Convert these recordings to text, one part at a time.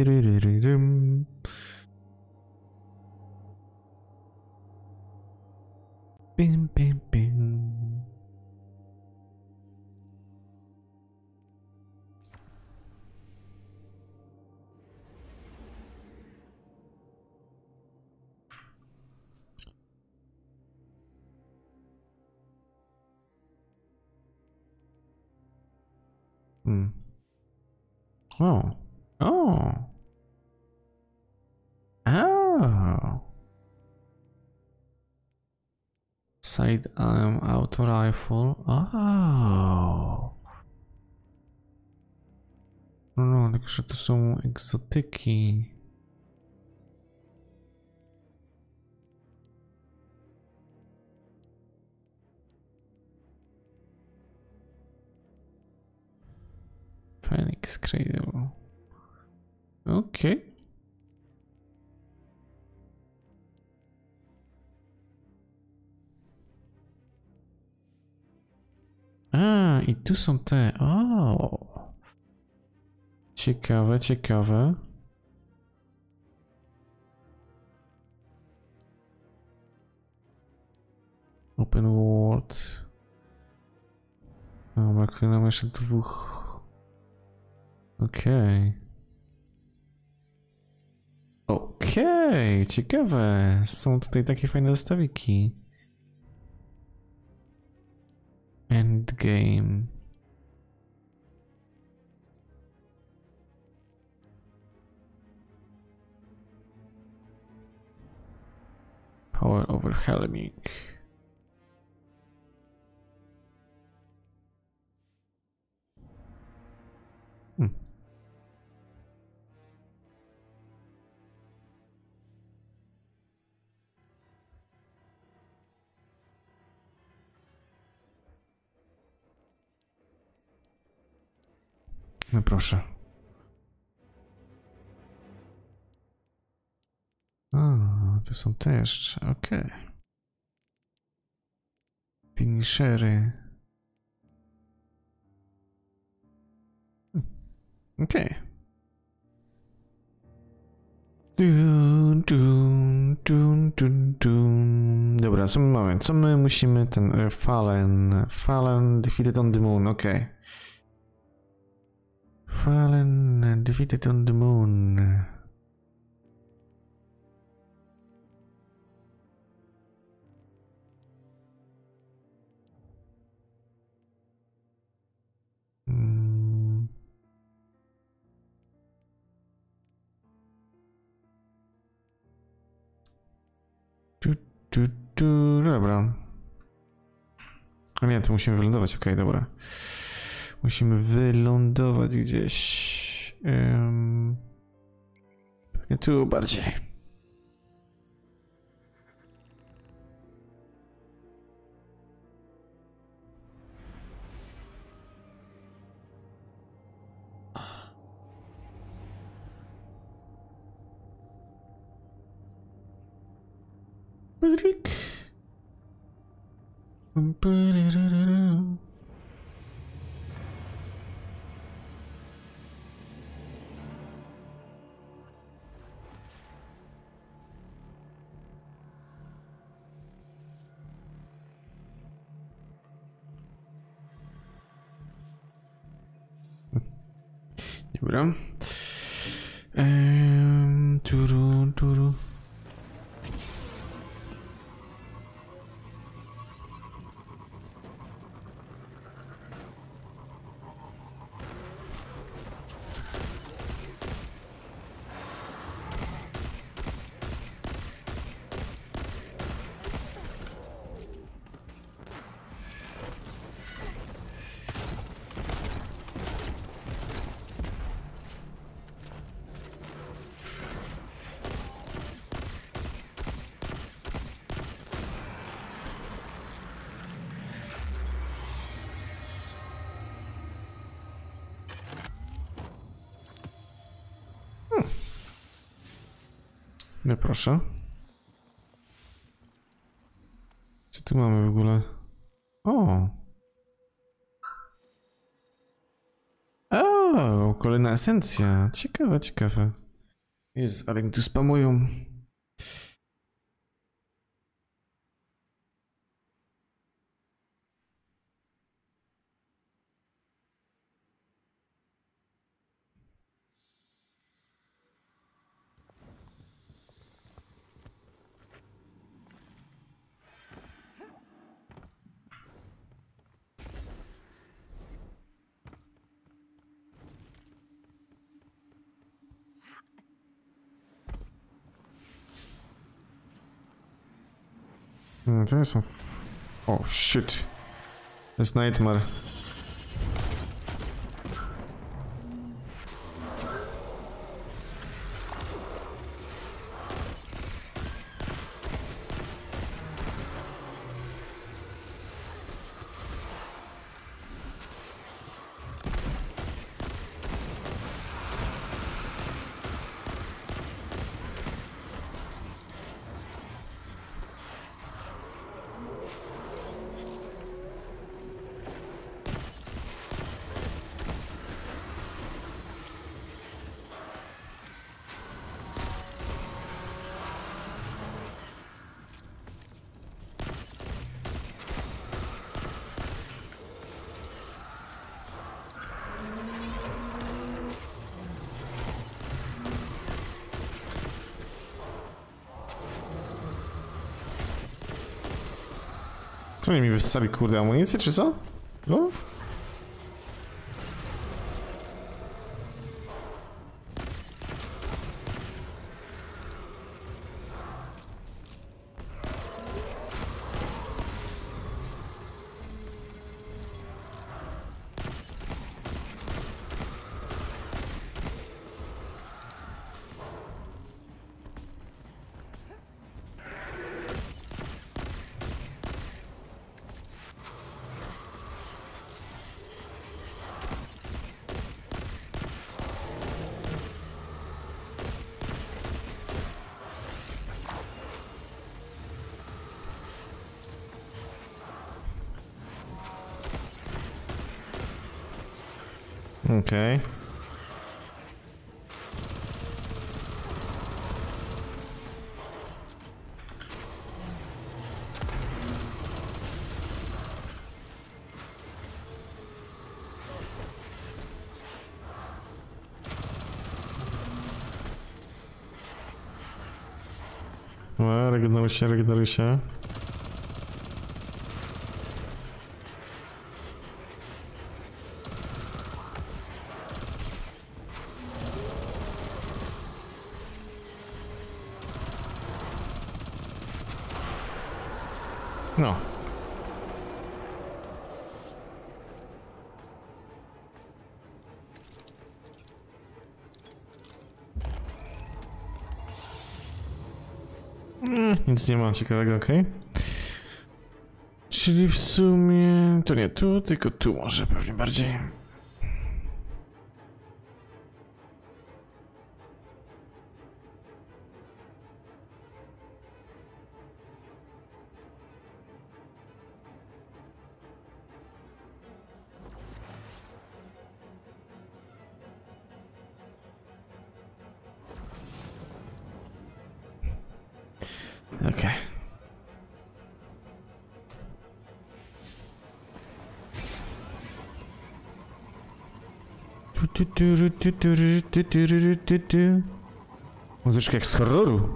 Bim, bim, bim. Oh. Oh. Oh. Sidearm auto rifle. Oh. No, także to są egzotyki. Phoenix Cradle. Okej. A, i tu są te. O. Ciekawe, ciekawe. Open world. No, brakuje nam jeszcze dwóch. Okej. Okej, ciekawe. Są tutaj takie fajne zestawiki. Endgame. Power overwhelming. No proszę. A, to są też, okej. Finishery. Okej. Dobra, co my mamy? Co my musimy ten Fallen defeated on the moon, okej. Fallen defeated on the moon. Dobra. A nie, to musimy wylądować, okej, dobra. Musimy wylądować gdzieś. Pewnie tu bardziej. Budzik. Dobra. Turu. No proszę. Co tu mamy w ogóle? O! O, kolejna esencja. Ciekawe, ciekawe. Jest, ale mi tu spamują. To nie są... Oh shit. To jest Nightmare. Co oni mi wyssali, kurde, amunicję, czy co? No? Okej. No, regeneruj się. No. Nic nie ma ciekawego, okej. Czyli w sumie to nie tu, tylko tu może pewnie bardziej. Okej. Muzyczka jak z horroru.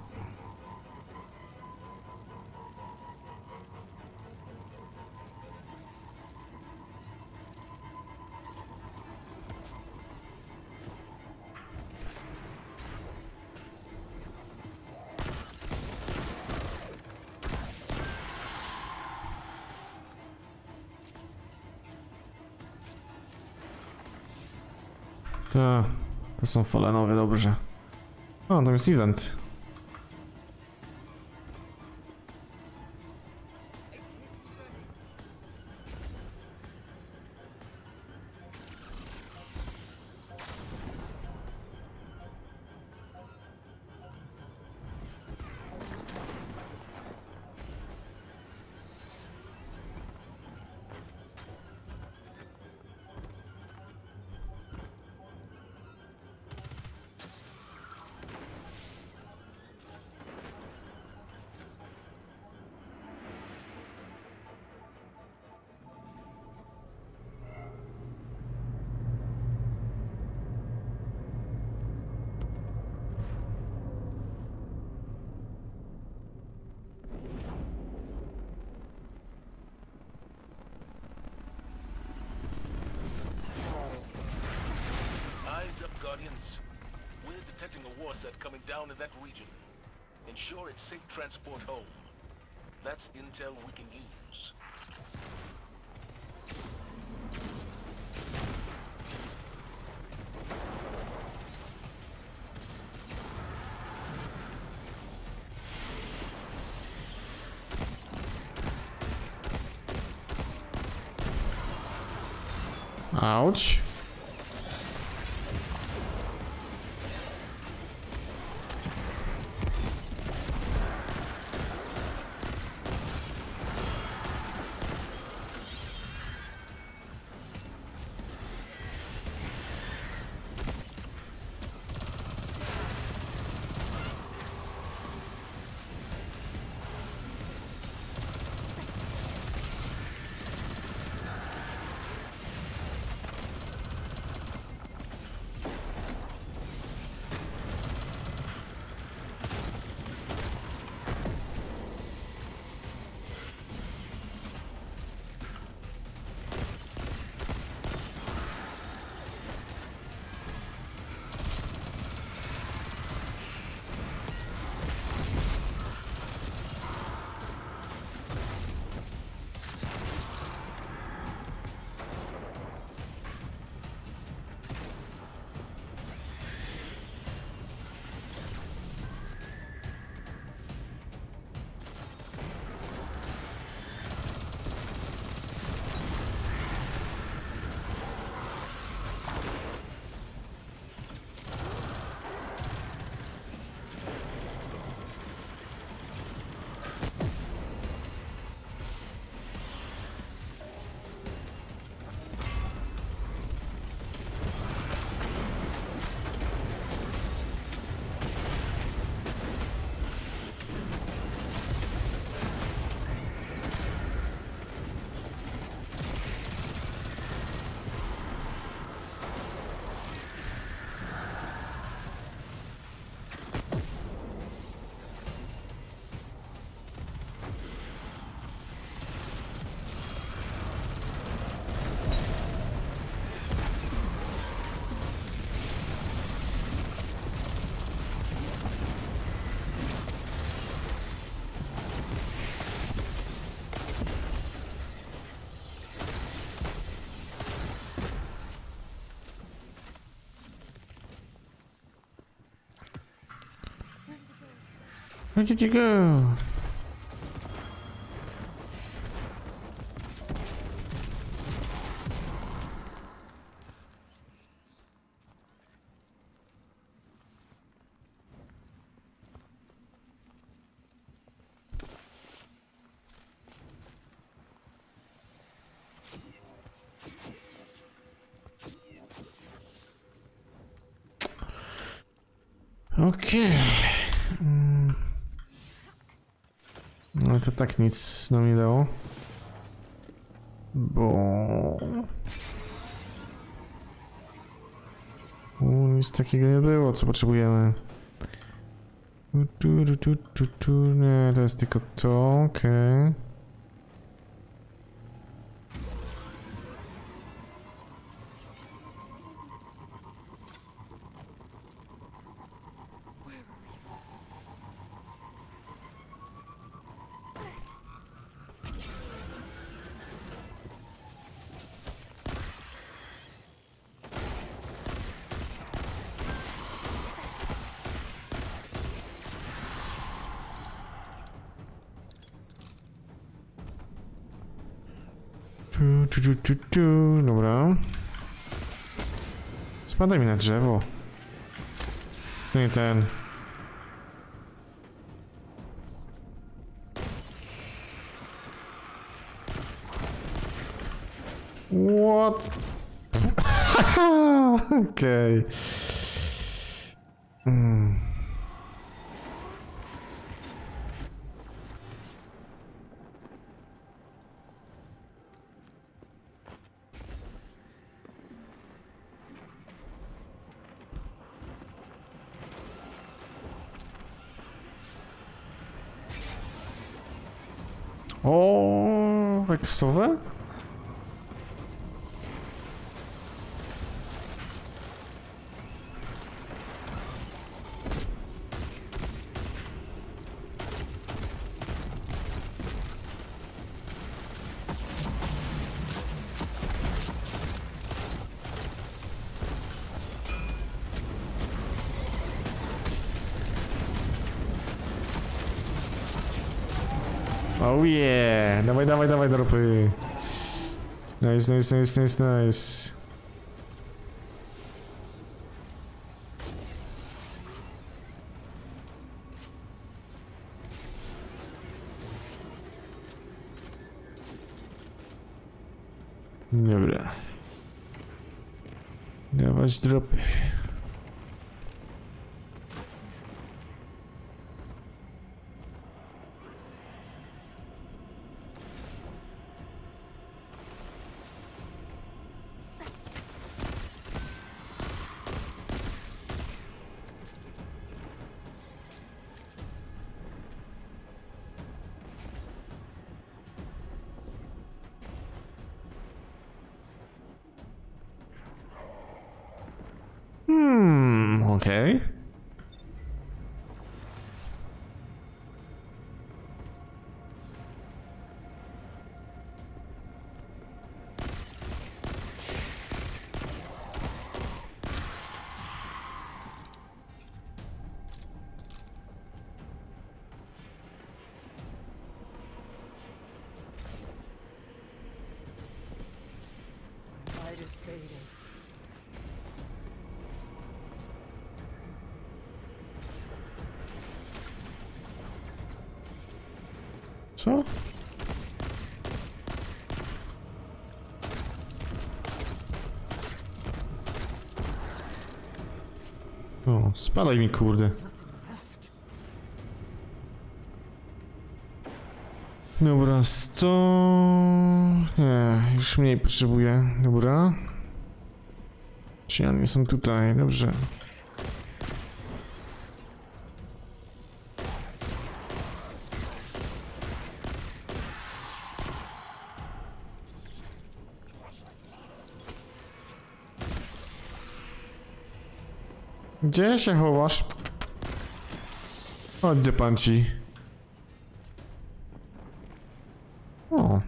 To są falenowe, dobrze. O, tam jest event. Guardians. We're detecting a war set coming down in that region. Ensure it's safe transport home. That's intel we can use. Ouch. Where did you go? Okay. No to tak nic nam nie dało. Bo... nic takiego nie było, co potrzebujemy. Nie, to jest tylko to, okej. Dobra. Spadaj mi na drzewo. To nie ten. What? Okej. O, weksowe? Oh yeah! Dawaj, dawaj, dawaj, dropy. Nice, nice, nice, nice, nice. Dobra. Dawać dropy. Okay. Light is fading. Co? O, spadaj mi, kurde. Dobra, 100... Nie, już mniej potrzebuję. Dobra. Czy oni są tutaj? Dobrze. Gdzie się chowasz? Chodź, pan ci. O.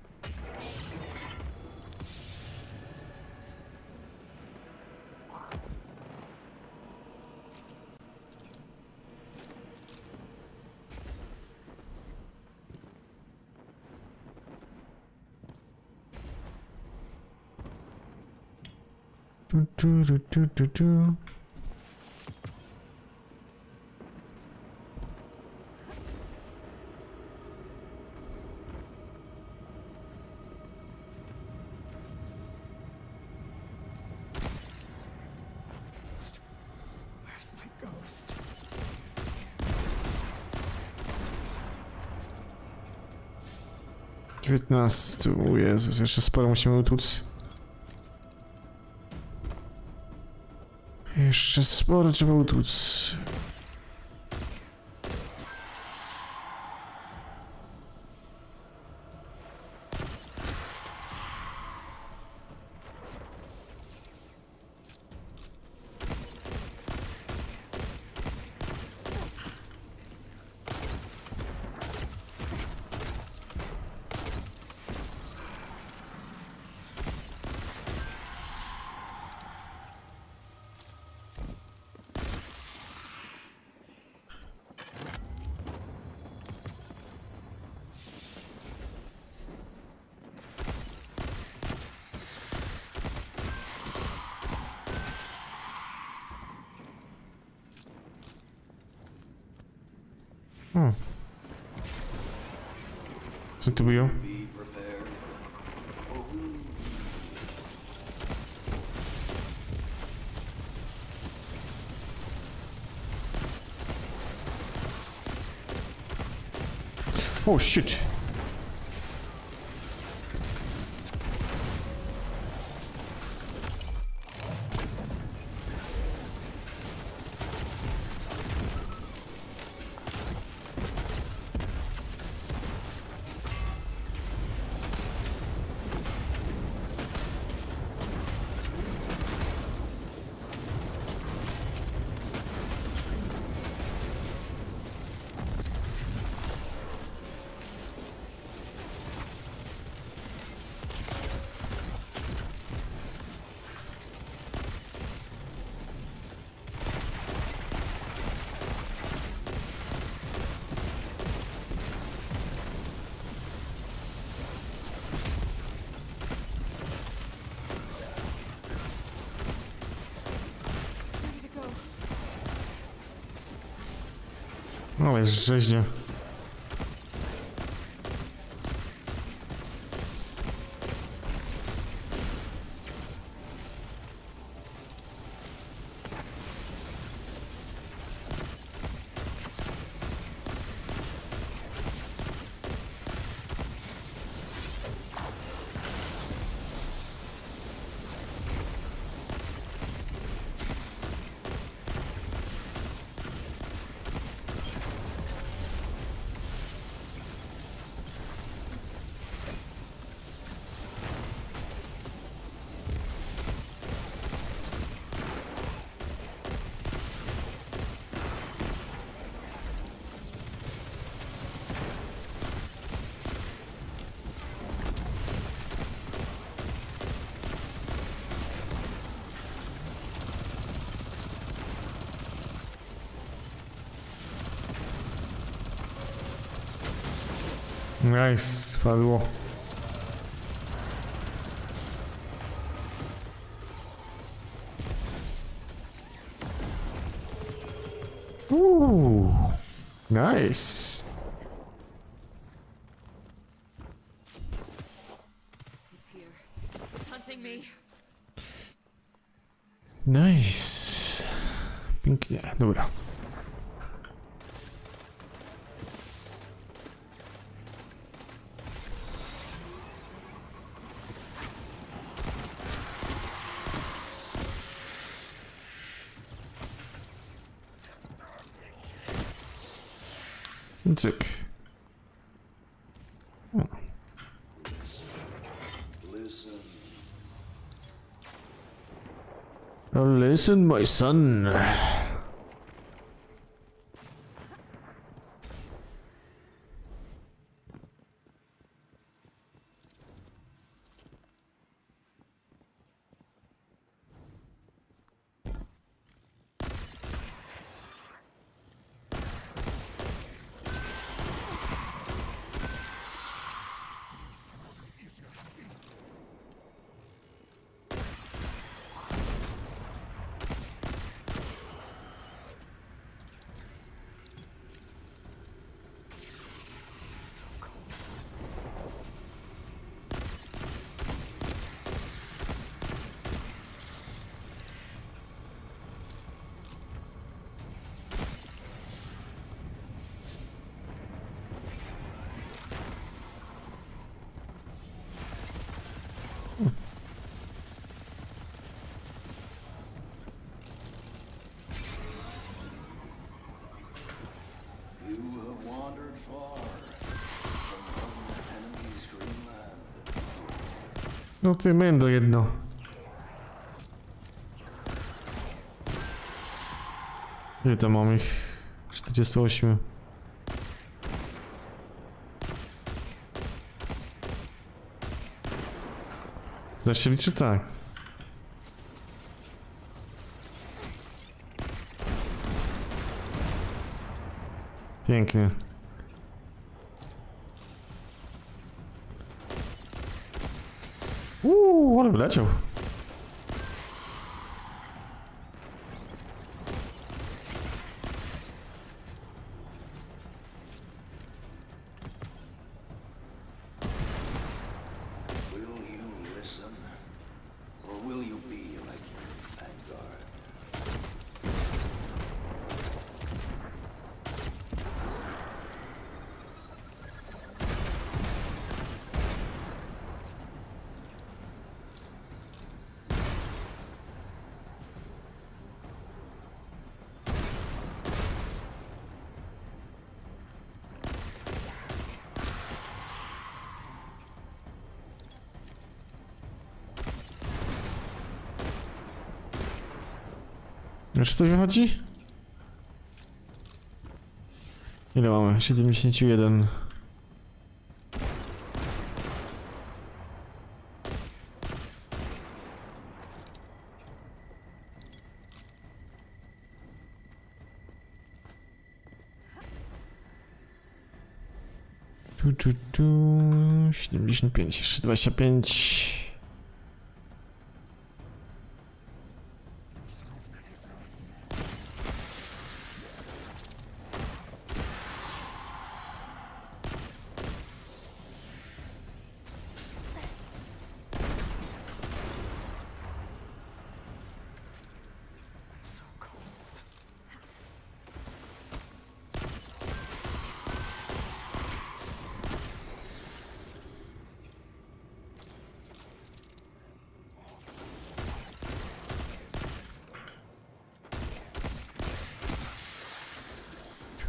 Tu. Where's my ghost? O Jezus, jeszcze sporo musimy utłuc. Jeszcze sporo trzeba utłuc. Co tu było? Oh shit. No jest rzeźnie. Nice, padło. Nice. It's here. Hunting me. Nice. Pięknie, dobra. Cyk. O. Listen, my son. No ty mendo jedno. Ile tam mam ich? 48. Zaś się liczy tak. Pięknie. Ale wleciał. Jeszcze coś wychodzi? Ile mamy? 71. Tu 75, jeszcze 25.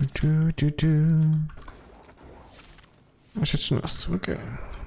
Jeszcze 13, okej.